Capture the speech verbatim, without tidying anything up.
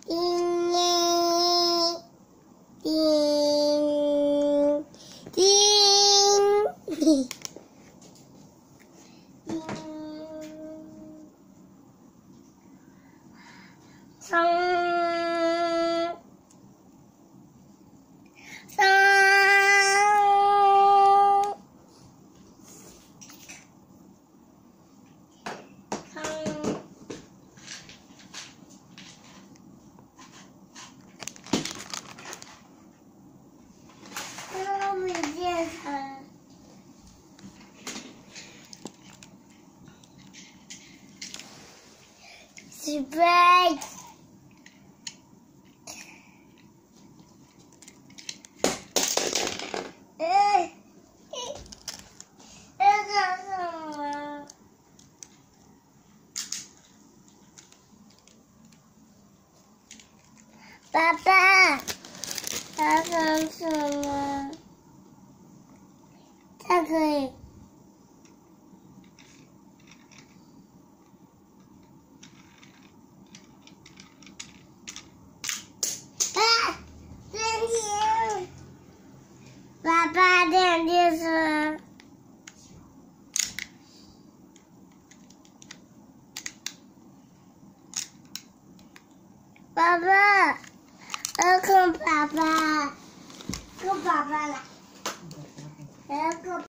叮叮叮叮。三三三，那没见它。Surprise！哎，这是什么？爸爸，它是什么？它可以。啊，电梯！爸爸，电梯是。爸爸，我看爸爸，跟爸爸来，来跟。